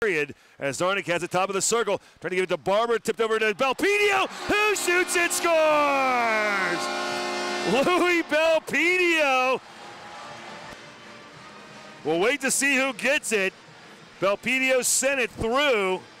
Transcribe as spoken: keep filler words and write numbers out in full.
period. As Zarnik has the top of the circle, trying to give it to Barber, tipped over to Belpedio, who shoots and scores! Louis Belpedio. We'll wait to see who gets it. Belpedio sent it through.